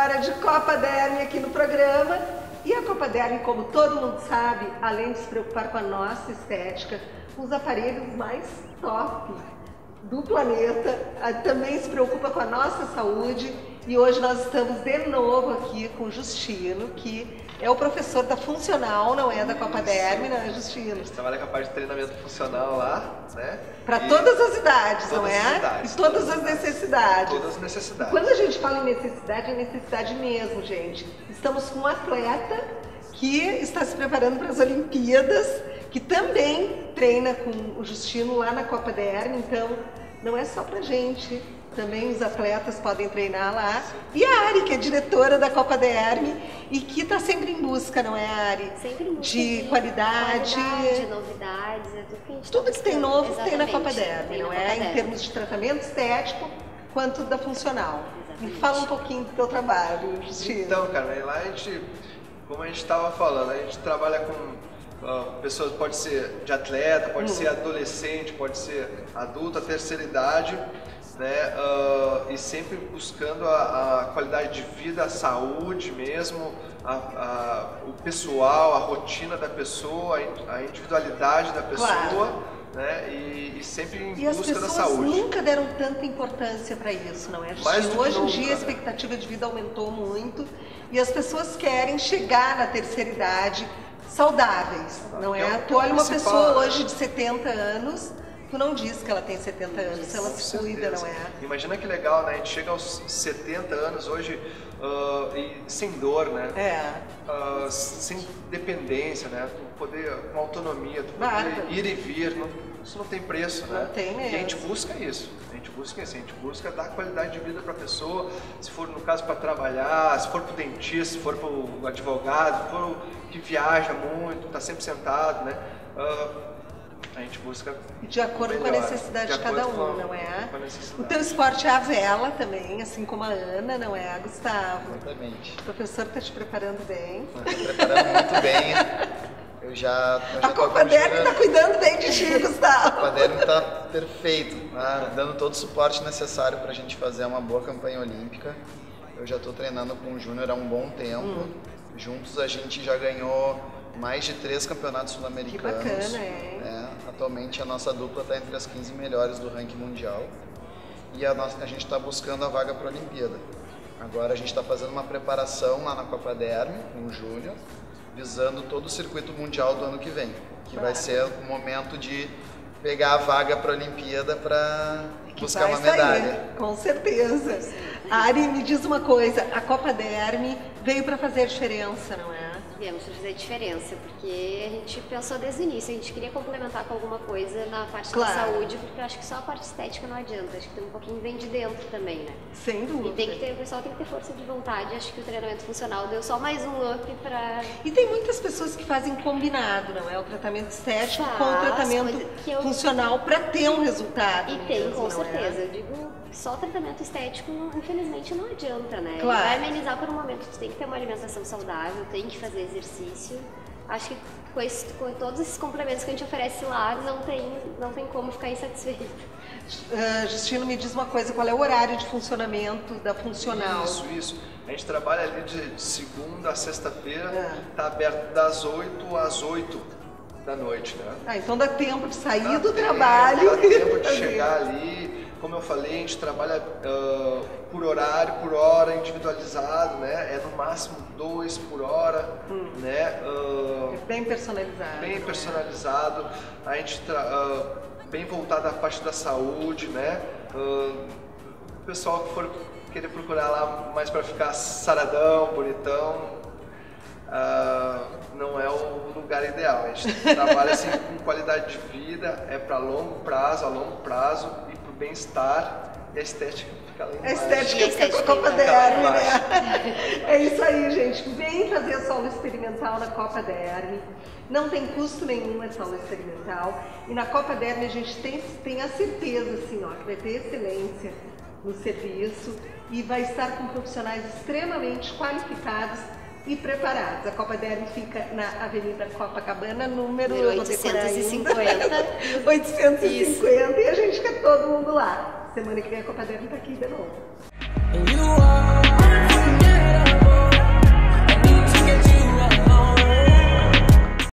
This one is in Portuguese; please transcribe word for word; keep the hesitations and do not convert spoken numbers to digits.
hora de Copa Derme aqui no programa. E a Copa Derme, como todo mundo sabe, além de se preocupar com a nossa estética, com os aparelhos mais top do planeta, também se preocupa com a nossa saúde. E hoje nós estamos de novo aqui com o Justino, que é o professor da Funcional, não é da Copa Derme, não é, Justino? A gente trabalha com a parte de treinamento funcional lá, né? Para todas as idades, todas não é? As idades, e todas, todas as necessidades. Todas as necessidades. E quando a gente fala em necessidade, é necessidade mesmo, gente. Estamos com um atleta que está se preparando para as Olimpíadas, que também treina com o Justino lá na Copa Derme, então não é só pra gente. Também os atletas podem treinar lá. E a Ari, que é diretora da Copa Derme e que está sempre em busca, não é, Ari? Sempre em busca de, de qualidade. qualidade, novidades, é tudo que a gente Tudo que tem novo Exatamente. tem na Copa Derme, não é? Derme. Em termos de tratamento estético, quanto da funcional. Exatamente. Me fala um pouquinho do teu trabalho, Justino. Então, cara, lá a gente, como a gente estava falando, a gente trabalha com uh, pessoas, pode ser de atleta, pode hum. ser adolescente, pode ser adulto, a terceira idade, né? Uh, e sempre buscando a, a qualidade de vida, a saúde mesmo, a, a, o pessoal, a rotina da pessoa, a individualidade da pessoa, claro. Né? E, e sempre em e busca da saúde. E as pessoas nunca deram tanta importância para isso, não é, Justino? Hoje em dia a expectativa de vida aumentou muito e as pessoas querem chegar na terceira idade saudáveis, não é? é tu olha uma pessoa hoje de setenta anos, tu não diz que ela tem setenta anos, se ela se cuida, não é? Imagina que legal, né? A gente chega aos setenta anos hoje uh, e sem dor, né? É. Uh, sem dependência, né? Tu poder, com autonomia, tu poder Bárbaro. ir e vir, não, isso não tem preço, né? Não tem mesmo. E a gente busca isso, a gente busca isso, a gente busca dar qualidade de vida para a pessoa, se for no caso para trabalhar, se for para o dentista, se for para o advogado, se for o que viaja muito, está sempre sentado, né? Uh, A gente busca de acordo melhor, com a necessidade de, de cada um, com, não é? Com a o teu esporte é a vela também, assim como a Ana, não é, Gustavo? Exatamente. O professor está te preparando bem. Estou preparando muito bem. Eu já, eu já a Copa Derme está cuidando bem de ti, Gustavo. A Copa Derme está perfeito, tá? Dando todo o suporte necessário para a gente fazer uma boa campanha olímpica. Eu já estou treinando com o Júnior há um bom tempo. Hum. Juntos a gente já ganhou mais de três campeonatos sul-americanos. Que bacana, é. é. Atualmente a nossa dupla está entre as quinze melhores do ranking mundial e a, nossa, a gente está buscando a vaga para a Olimpíada. Agora a gente está fazendo uma preparação lá na Copa Derme com o Júnior, visando todo o circuito mundial do ano que vem, que claro. Vai ser o momento de pegar a vaga para a Olimpíada para buscar uma medalha. Sair, com certeza. Ari, me diz uma coisa, a Copa Derme veio para fazer diferença, não é? Viemos fazer diferença, porque a gente pensou desde o início, a gente queria complementar com alguma coisa na parte claro. Da saúde, porque eu acho que só a parte estética não adianta, acho que tem um pouquinho vem de dentro também, né? Sem dúvida. E tem que ter, o pessoal tem que ter força de vontade, acho que o treinamento funcional deu só mais um up pra... E tem muitas pessoas que fazem combinado, não é? O tratamento estético Faz, com o tratamento eu... funcional para ter um resultado. E tem, mesmo, com certeza. É? Eu digo, só o tratamento estético, infelizmente, não adianta, né? Claro. Ele vai amenizar por um momento, tu tem que ter uma alimentação saudável, tem que fazer exercício. Acho que com, esse, com todos esses complementos que a gente oferece lá, não tem, não tem como ficar insatisfeito. Uh, Justino, me diz uma coisa, qual é o horário de funcionamento da Funcional? Isso, isso. A gente trabalha ali de, de segunda a sexta-feira, está é. aberto das oito às oito da noite, né? Ah, então dá tempo de sair dá do tempo, trabalho. Dá tempo de chegar ali. Como eu falei, a gente trabalha uh, por horário, por hora, individualizado, né? É no máximo dois por hora, hum. né? Uh, é bem personalizado. Bem personalizado. Né? A gente uh, bem voltado à parte da saúde, né? Uh, o pessoal que for querer procurar lá mais para ficar saradão, bonitão, uh, não é o lugar ideal. A gente trabalha assim com qualidade de vida, é para longo prazo, a longo prazo. Bem-estar e a estética fica lá embaixo. A estética fica com a Copa Derme, né? É isso aí, gente. Vem fazer a solo experimental na Copa Derme. Não tem custo nenhum a solo experimental. E na Copa Derme a gente tem, tem a certeza, assim, ó, que vai ter excelência no serviço e vai estar com profissionais extremamente qualificados e preparados. A Copa Derme fica na Avenida Copacabana, número oitocentos e cinquenta. oitocentos e cinquenta e a gente quer todo mundo lá. Semana que vem a Copa Derme tá aqui de novo.